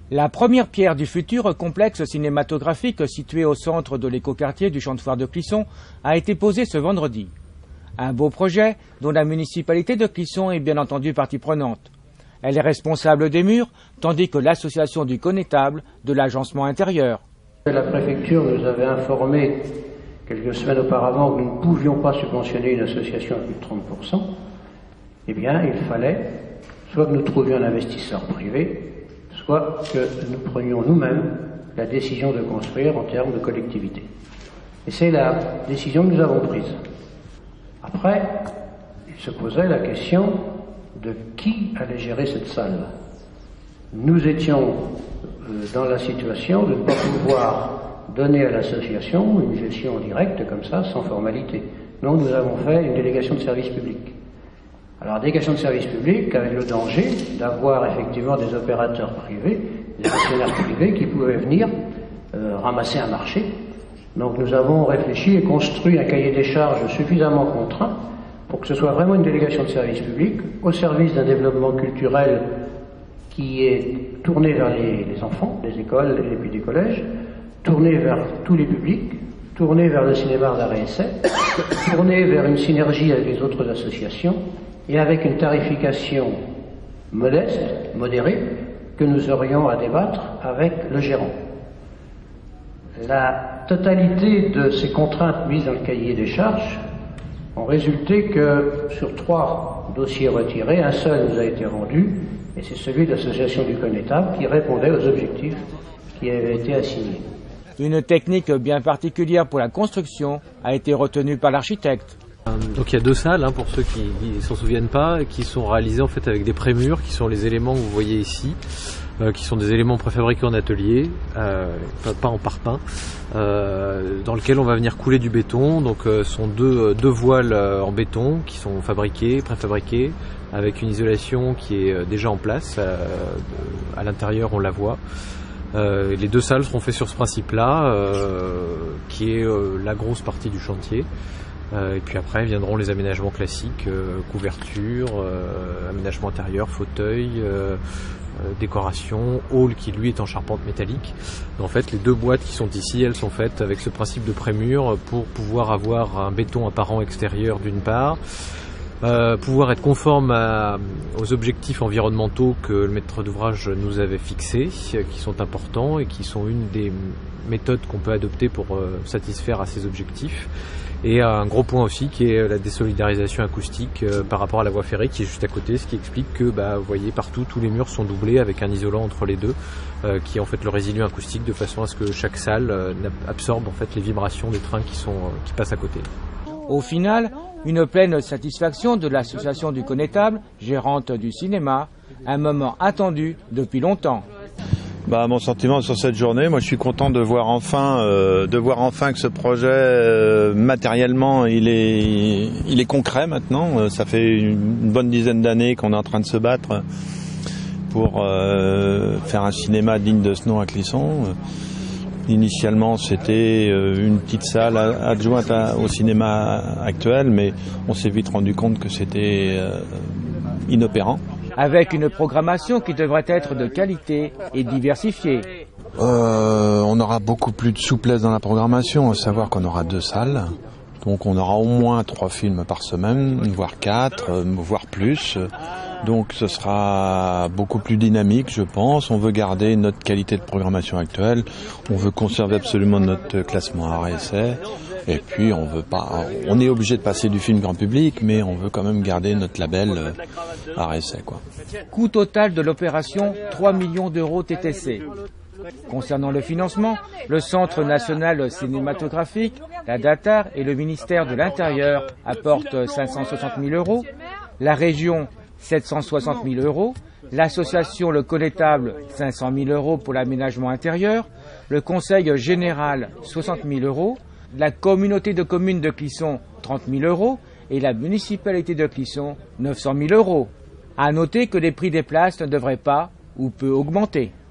La première pierre du futur complexe cinématographique situé au centre de l'écoquartier du Champ de Foire de Clisson a été posée ce vendredi. Un beau projet dont la municipalité de Clisson est bien entendu partie prenante. Elle est responsable des murs, tandis que l'association du connétable de l'agencement intérieur. La préfecture nous avait informé quelques semaines auparavant que nous ne pouvions pas subventionner une association à plus de 30%. Eh bien, il fallait soit que nous trouvions un investisseur privé, soit que nous prenions nous-mêmes la décision de construire en termes de collectivité. Et c'est la décision que nous avons prise. Après, il se posait la question de qui allait gérer cette salle. Nous étions dans la situation de ne pas pouvoir donner à l'association une gestion directe comme ça, sans formalité. Donc nous avons fait une délégation de service public. Alors, délégation de service public avec le danger d'avoir effectivement des opérateurs privés, des gestionnaires privés qui pouvaient venir ramasser un marché. Donc nous avons réfléchi et construit un cahier des charges suffisamment contraint pour que ce soit vraiment une délégation de service public au service d'un développement culturel qui est tourné vers les enfants, les écoles et puis des collèges, tourné vers tous les publics, tourné vers le cinéma d'art et essai, tourné vers une synergie avec les autres associations et avec une tarification modeste, modérée, que nous aurions à débattre avec le gérant. La totalité de ces contraintes mises dans le cahier des charges ont résulté que sur 3 dossiers retirés, un seul nous a été rendu, et c'est celui de l'association du connétable qui répondait aux objectifs qui avaient été assignés. Une technique bien particulière pour la construction a été retenue par l'architecte. Donc il y a 2 salles, pour ceux qui ne s'en souviennent pas, qui sont réalisées en fait avec des prémurs, qui sont les éléments que vous voyez ici, qui sont des éléments préfabriqués en atelier, pas en parpaing, dans lequel on va venir couler du béton. Donc ce sont deux voiles en béton qui sont fabriquées, préfabriquées, avec une isolation qui est déjà en place. À l'intérieur on la voit. Les 2 salles seront faites sur ce principe-là, qui est la grosse partie du chantier. Et puis après viendront les aménagements classiques, couverture, aménagement intérieur, fauteuil, décoration, hall qui lui est en charpente métallique. Et en fait les 2 boîtes qui sont ici, elles sont faites avec ce principe de prémur pour pouvoir avoir un béton apparent extérieur d'une part, pouvoir être conforme aux objectifs environnementaux que le maître d'ouvrage nous avait fixés, qui sont importants et qui sont une des méthodes qu'on peut adopter pour satisfaire à ces objectifs. Et un gros point aussi qui est la désolidarisation acoustique par rapport à la voie ferrée qui est juste à côté, ce qui explique que vous voyez partout tous les murs sont doublés avec un isolant entre les deux qui est en fait le résidu acoustique de façon à ce que chaque salle absorbe en fait les vibrations des trains qui passent à côté. Au final, une pleine satisfaction de l'association du connétable, gérante du cinéma, un moment attendu depuis longtemps. Mon sentiment sur cette journée, moi je suis content de voir enfin que ce projet matériellement il est concret maintenant. Ça fait une bonne dizaine d'années qu'on est en train de se battre pour faire un cinéma digne de ce nom à Clisson. Initialement c'était une petite salle adjointe au cinéma actuel, mais on s'est vite rendu compte que c'était inopérant. Avec une programmation qui devrait être de qualité et diversifiée. On aura beaucoup plus de souplesse dans la programmation, à savoir qu'on aura 2 salles. Donc on aura au moins 3 films par semaine, voire 4, voire plus. Donc ce sera beaucoup plus dynamique, je pense. On veut garder notre qualité de programmation actuelle. On veut conserver absolument notre classement art et essai. Et puis on est obligé de passer du film grand public, mais on veut quand même garder notre label art et essai, quoi. Coût total de l'opération, 3 millions d'euros TTC. Concernant le financement, le Centre national cinématographique, la DATAR et le ministère de l'Intérieur apportent 560 000 euros, la région 760 000 euros, l'association Le Connétable 500 000 euros pour l'aménagement intérieur, le conseil général 60 000 euros, la communauté de communes de Clisson 30 000 euros et la municipalité de Clisson 900 000 euros. À noter que les prix des places ne devraient pas ou peu augmenter.